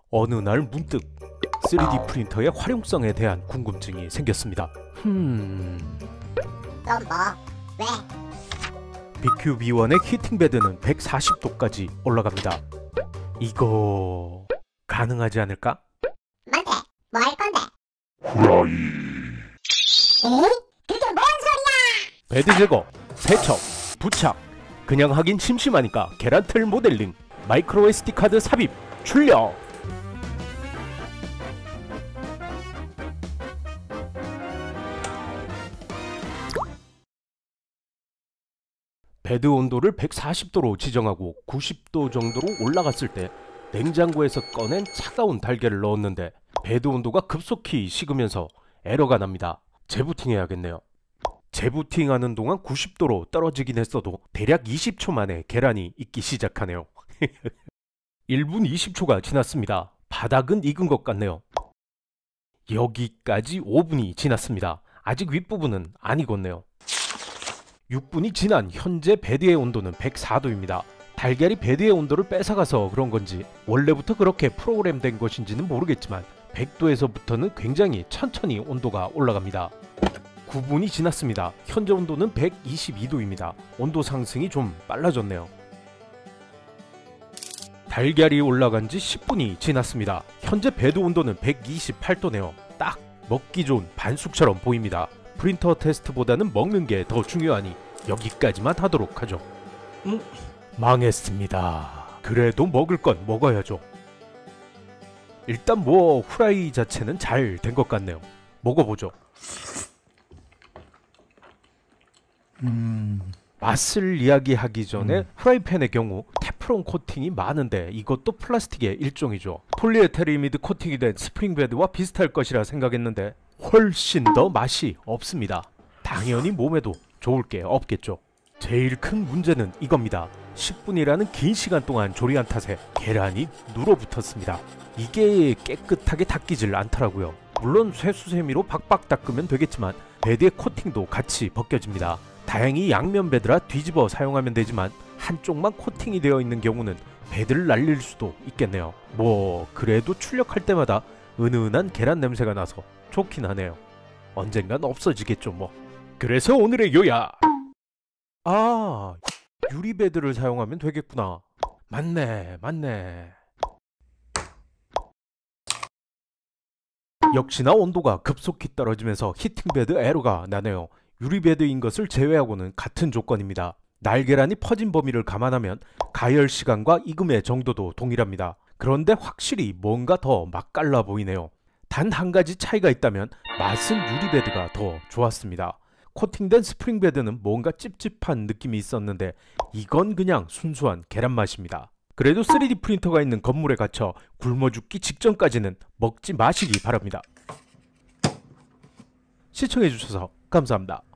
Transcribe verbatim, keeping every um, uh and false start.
어느 날 문득 쓰리디 프린터의 활용성에 대한 궁금증이 생겼습니다. 흠... 넌 뭐? 왜? 비큐비원의 히팅베드는 백사십 도까지 올라갑니다. 이거... 가능하지 않을까? 뭔데? 뭐 할 건데? 후라이. 에? 그게 뭔 소리야? 베드 제거, 세척, 부착. 그냥 하긴 심심하니까 계란틀 모델링, 마이크로 에스디 카드 삽입, 출력. 베드 온도를 백사십 도로 지정하고 구십 도 정도로 올라갔을 때 냉장고에서 꺼낸 차가운 달걀을 넣었는데 베드 온도가 급속히 식으면서 에러가 납니다. 재부팅해야겠네요. 재부팅하는 동안 구십 도로 떨어지긴 했어도 대략 이십 초 만에 계란이 익기 시작하네요. 일 분 이십 초가 지났습니다. 바닥은 익은 것 같네요. 여기까지 오 분이 지났습니다. 아직 윗부분은 안 익었네요. 육 분이 지난 현재 베드의 온도는 백사 도입니다. 달걀이 베드의 온도를 뺏어가서 그런 건지 원래부터 그렇게 프로그램된 것인지는 모르겠지만 백 도에서부터는 굉장히 천천히 온도가 올라갑니다. 구 분이 지났습니다. 현재 온도는 백이십이 도입니다. 온도 상승이 좀 빨라졌네요. 달걀이 올라간 지 십 분이 지났습니다. 현재 베드 온도는 백이십팔 도네요. 딱 먹기 좋은 반숙처럼 보입니다. 프린터 테스트보다는 먹는 게 더 중요하니 여기까지만 하도록 하죠. 음, 망했습니다. 그래도 먹을 건 먹어야죠. 일단 뭐 후라이 자체는 잘 된 것 같네요. 먹어보죠. 음... 맛을 이야기하기 전에 음. 후라이팬의 경우 테프론 코팅이 많은데 이것도 플라스틱의 일종이죠. 폴리에테르미드 코팅이 된 스프링베드와 비슷할 것이라 생각했는데 훨씬 더 맛이 없습니다. 당연히 몸에도 좋을 게 없겠죠. 제일 큰 문제는 이겁니다. 십 분이라는 긴 시간 동안 조리한 탓에 계란이 눌어붙었습니다. 이게 깨끗하게 닦이질 않더라고요. 물론 쇠수세미로 박박 닦으면 되겠지만 베드의 코팅도 같이 벗겨집니다. 다행히 양면 베드라 뒤집어 사용하면 되지만 한쪽만 코팅이 되어 있는 경우는 베드를 날릴 수도 있겠네요. 뭐 그래도 출력할 때마다 은은한 계란 냄새가 나서 좋긴 하네요. 언젠간 없어지겠죠 뭐. 그래서 오늘의 요약! 아, 유리베드를 사용하면 되겠구나. 맞네 맞네. 역시나 온도가 급속히 떨어지면서 히팅베드 에러가 나네요. 유리베드인 것을 제외하고는 같은 조건입니다. 날계란이 퍼진 범위를 감안하면 가열 시간과 익음의 정도도 동일합니다. 그런데 확실히 뭔가 더 맛깔나 보이네요. 단 한 가지 차이가 있다면 맛은 유리베드가 더 좋았습니다. 코팅된 스프링베드는 뭔가 찝찝한 느낌이 있었는데 이건 그냥 순수한 계란 맛입니다. 그래도 쓰리디 프린터가 있는 건물에 갇혀 굶어 죽기 직전까지는 먹지 마시기 바랍니다. 시청해주셔서 감사합니다.